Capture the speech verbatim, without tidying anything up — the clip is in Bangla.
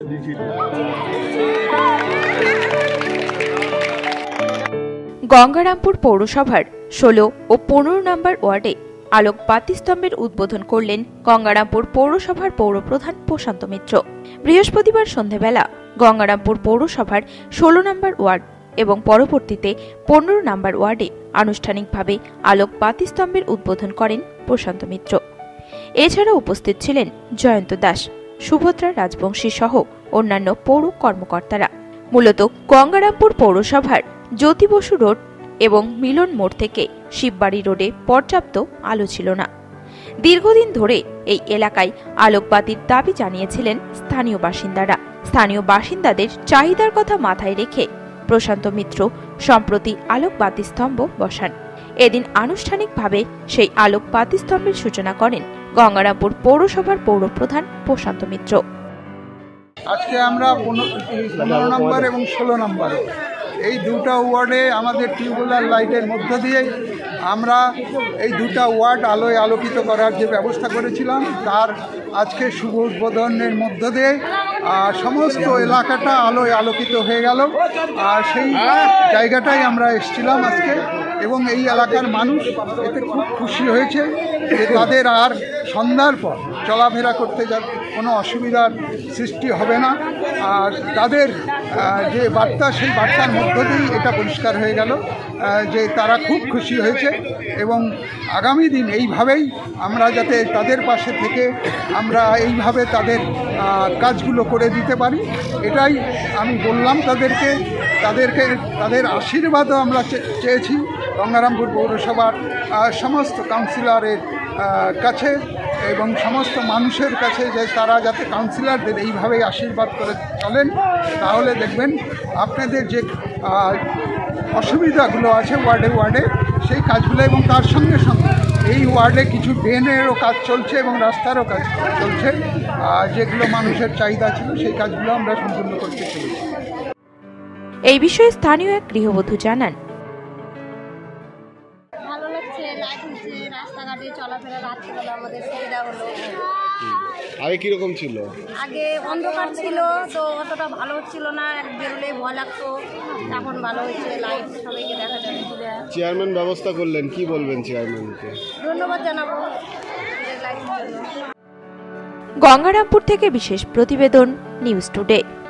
গঙ্গারামপুর পৌরসভার ষোলো ও পনেরো নম্বর ওয়ার্ডে আলোক বাতিস্তম্ভের উদ্বোধন করলেন গঙ্গারামপুর পৌরসভার পৌরপ্রধান প্রশান্ত মিত্র। বৃহস্পতিবার সন্ধ্যাবেলা গঙ্গারামপুর পৌরসভার ষোলো নম্বর ওয়ার্ড এবং পরবর্তীতে পনেরো নম্বর ওয়ার্ডে আনুষ্ঠানিকভাবে আলোক বাতিস্তম্ভের উদ্বোধন করেন প্রশান্ত মিত্র। এছাড়া উপস্থিত ছিলেন জয়ন্ত দাস, সুভদ্রা রাজবংশী সহ অন্যান্য পৌর কর্মকর্তারা। মূলত গঙ্গারামপুর পৌরসভার জ্যোতি বসু রোড এবং মিলন মোড় থেকে শিববাড়ি রোডে পর্যাপ্ত আলো ছিল না। দীর্ঘদিন ধরে এই এলাকায় আলোকবাতির দাবি জানিয়েছিলেন স্থানীয় বাসিন্দারা। স্থানীয় বাসিন্দাদের চাহিদার কথা মাথায় রেখে প্রশান্ত মিত্র সম্প্রতি আলোক বাতিস্তম্ভ বসান। এদিন আনুষ্ঠানিকভাবে সেই আলোক বাতিস্তম্ভের সূচনা করেন গঙ্গারামপুর পৌরসভার পৌরপ্রধান প্রশান্ত মিত্র। আজকে আমরা পনেরো নম্বর এবং ষোলো নম্বর এই দুটা ওয়ার্ডে আমাদের টিউবওয়েল লাইটের মধ্য দিয়ে আমরা এই দুটা ওয়ার্ড আলোয় আলোকিত করার যে ব্যবস্থা করেছিলাম তার আজকে শুভ উদ্বোধনের মধ্য দিয়ে সমস্ত এলাকাটা আলোয় আলোকিত হয়ে গেল। আর সেই জায়গাটাই আমরা এসেছিলাম আজকে, এবং এই এলাকার মানুষ এতে খুব খুশি হয়েছে যে তাদের আর সন্ধ্যার পর চলাফেরা করতে যা কোনো অসুবিধার সৃষ্টি হবে না। আর তাদের যে বার্তা, সেই বার্তার মধ্য দিয়েই এটা পরিষ্কার হয়ে গেল যে তারা খুব খুশি হয়েছে, এবং আগামী দিন এইভাবেই আমরা যাতে তাদের পাশে থেকে আমরা এইভাবে তাদের কাজগুলো করে দিতে পারি, এটাই আমি বললাম তাদেরকে। তাদেরকে তাদের আশীর্বাদও আমরা চেয়েছি গঙ্গারামপুর পৌরসভার সমস্ত কাউন্সিলরের কাছে এবং সমস্ত মানুষের কাছে, যে তারা যাতে কাউন্সিলরদের এইভাবেই আশীর্বাদ করে চলেন, তাহলে দেখবেন আপনাদের যে অসুবিধাগুলো আছে ওয়ার্ডে ওয়ার্ডে সেই কাজগুলো, এবং তার সঙ্গে সঙ্গে এই ওয়ার্ডে কিছু ড্রেনেরও কাজ চলছে এবং রাস্তারও কাজ চলছে, যেগুলো মানুষের চাহিদা ছিল সেই কাজগুলো আমরা সম্পূর্ণ করতে চলেছি। এই বিষয়ে স্থানীয় এক গৃহবধূ জানান, ভালো লাগছে, লাইট হচ্ছে, রাস্তাঘাটে চলাফেরা রাত্রিবেলা আমাদের সুবিধা হলো। আগে কিরকম ছিল? আগে অন্ধকার ছিল, তো অতটা ভালো হচ্ছিল না, বেরোলেই ভয় লাগতো। এখন ভালো হচ্ছে, লাইট সবাইকে দেখা যাবে। চেয়ারম্যান ব্যবস্থা করলেন, কি বলবেন চেয়ারম্যানকে? ধন্যবাদ জানাবো। গঙ্গারামপুর থেকে বিশেষ প্রতিবেদন, নিউজ টুডে।